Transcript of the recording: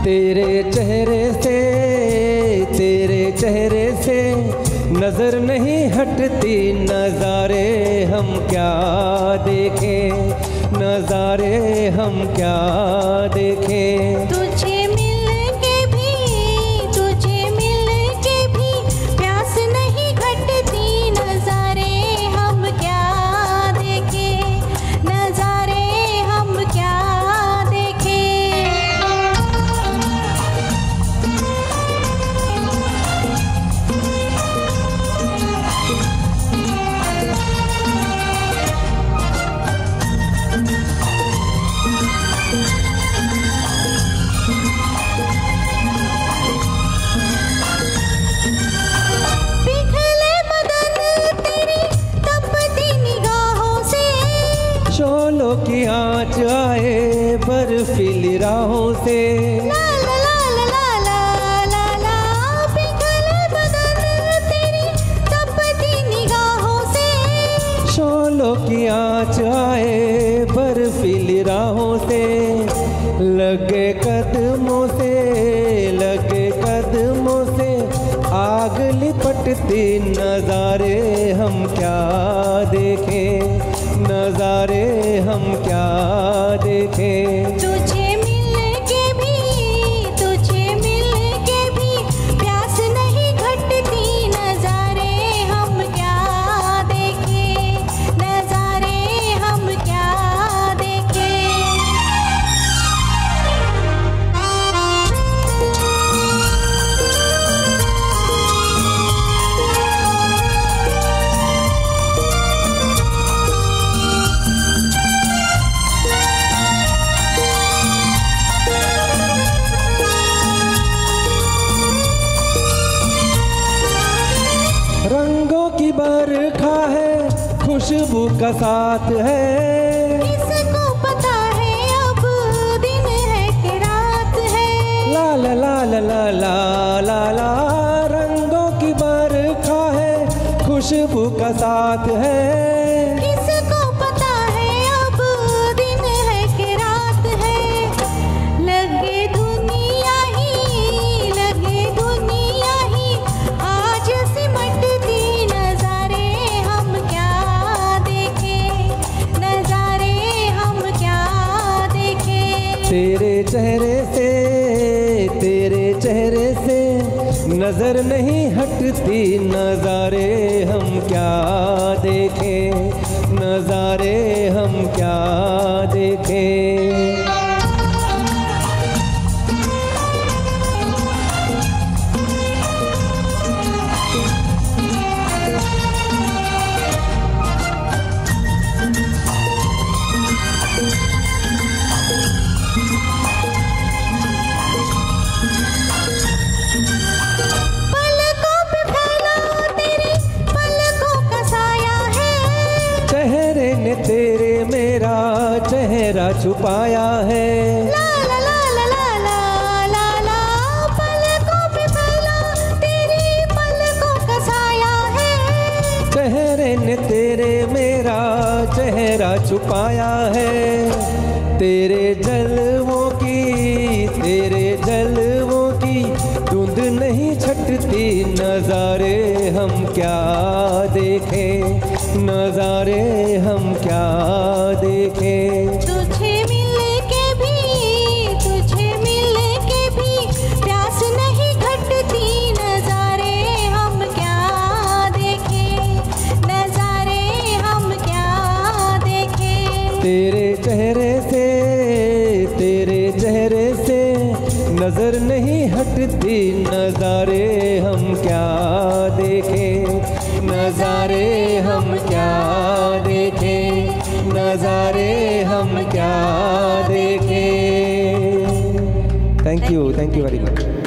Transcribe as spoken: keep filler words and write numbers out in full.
तेरे चेहरे से तेरे चेहरे से नजर नहीं हटती, नज़ारे हम क्या देखें, नज़ारे हम क्या देखें। तुझे मिलके भी तुझे मिलके भी प्यास नहीं घटती, नज़ारे हम क्या देखें, नज़ारे हम क्या देखें। शोलों की आँच आए बर्फीली राहों से, ला ला ला ला ला ला ला पिघले बदन तेरी तपती निगाहों से। शोलों की आँच आए बर्फीली राहों से, लगे कदमों से लगे कदमों से आग लिपटती, नज़ारे हम क्या देखें, नज़ारे हम क्या देखें। तुझे मिलके भी तुझे मिलके भी प्यास नहीं घटती, नज़ारे हम क्या देखें, नज़ारे हम क्या देखें। रंगों की बरखा है, खुशबू का साथ है, किसको पता है अब दिन है कि रात है। ला ला ला ला ला ला ला ला रंगों की बरखा है, खुशबू का साथ है, किसको पता है अब दिन है कि रात है। लगे दुनिया ही लगे दुनिया ही आज सिमटती, नज़ारे हम क्या देखें, नज़ारे हम क्या देखें। तेरे चेहरे से तेरे चेहरे से नजर नहीं हटती, नज़ारे हम क्या देखें, नज़ारे हम क्या देखें। पलकों पे फैला तेरी पलकों का साया है, चेहरे ने तेरे मेरा चेहरा छुपाया है, ला ला ला ला ला ला ला ला पलकों पे फैला तेरी पलकों का साया है। चेहरे ने तेरे मेरा चेहरा छुपाया है, तेरे जलवों की तेरे जलवों की धुंध नहीं छटती, नज़ारे हम क्या देखें, नज़ारे हम क्या देखें। तुझे मिलके भी तुझे मिलके भी प्यास नहीं घटती, नज़ारे हम क्या देखें, नज़ारे हम क्या देखें। तेरे चेहरे से तेरे चेहरे से नजर नहीं हटती, नज़ारे हम क्या देखें, नज़ारे हम क्या देखें, नज़ारे हम क्या देखें। Thank you thank you very much.